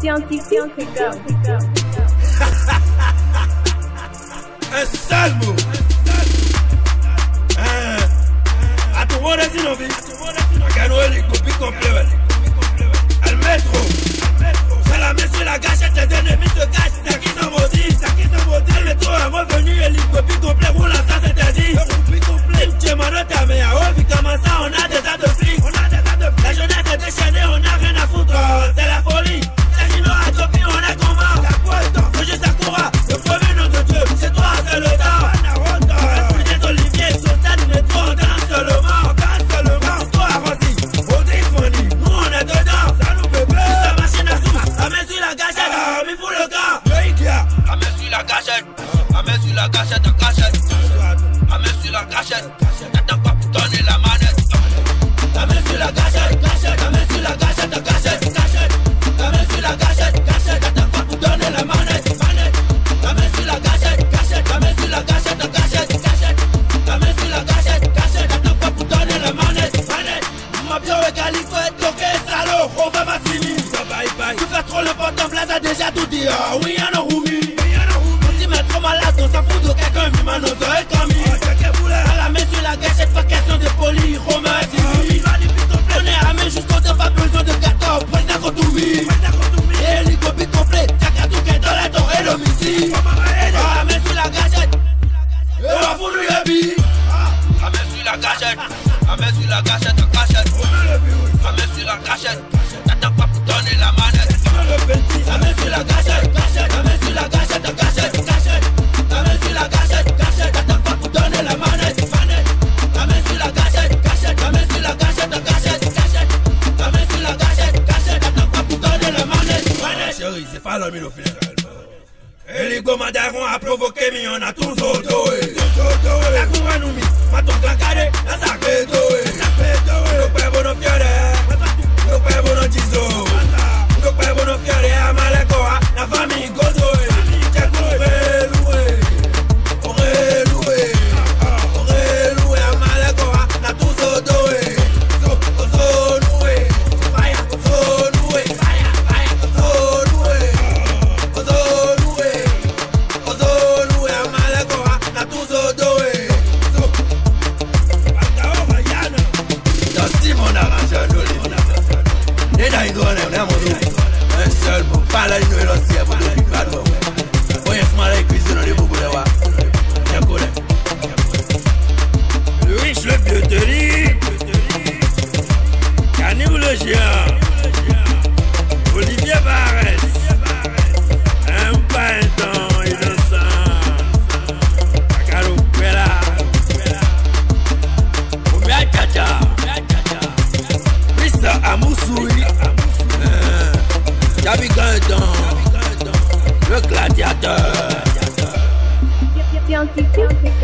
Scientifique. Un seul mot. A tout monde est innové. Gano les copies complètes. Le métro. C'est la main sur la gâchette, les ennemis se cachent. C'est qui sont maudits. Le métro est revenu et les copies complètes. Pour l'instant c'est interdit. Tu m'en as ta mère. Oh, puis comment ça, on a des tas de flics. La jeunesse est déchaînée, on n'a rien à foutre. C'est la folie. C'est Gino à Topi, on est comment. Faut juste Sakura. Le premier nom de Dieu, c'est toi, c'est le temps. Tous les oliviers, sautent du métro, on danse seulement. Toi, Rossi, Audrey Fonny, nous on est dedans. Ça nous fait peur. C'est sa machine à sous. La main sur la gâchette, mais pour le gars. La main sur la gâchette. La main sur la gâchette, la gâchette. La main sur la gâchette. T'attends pas pour donner la manette. La main sur la gâchette, la main sur la gâchette, la main sur la gâchette, t'attends pas pour donner la manette. La main sur la gâchette, la main sur la gâchette, la main sur la gâchette, t'attends pas pour donner la manette. Ma bio est calico et toqué, salaud, on va m'assimiler. Tu fais trop le bottom, Blaze a déjà tout dit. Oui, y'en a roumi. On dit mais trop malade, on s'en fout de quelqu'un, mais maintenant ça est comme la main sur la gâchette, pas question de poli, Romain. On est armé jusqu'au temps, pas besoin de 14. Président Kotoumi. Et les copies complètes. Takatou qui est dans la dent et l'homicide. La main sur la gâchette. Et on va foutre le yabi. La main sur la gâchette. La main sur la gâchette, la gâchette. La main sur la gâchette. T'attends pas pour donner la manette. La main sur la gâchette. La main sur la gâchette, la gâchette. La main sur la gâchette. T'attends pas pour donner la manette. La main sur la gâchette. La main sur la gâchette, la gâchette. La main sur la gâchette, t'attends pas pour donner la manette. Chérie, c'est pas l'homme au final. Et les gomadarons a provoqué, mais on a tous audoé. La cour nous mis, ma ton cancadé, la sacré doé. Le père bono fiore, le père bono jizo. Le père bono fiore, à Malakoa, la famille godoé. J'ai trouvé loué, loué à Malakoa, la tous audoé. Un seul mot, pas la ligne de l'ancien pour le pas de moi. Voyez ce mal avec cuisine dans les boucles de wa. Je connais. Le riche, le bioterie. Canou le géant. Olivier Barès. Un printemps innocent. Akaro Kwela. Oumia Tcha. Mr. Amoussoui. Gabi Gandon, le gladiateur. Scientifique.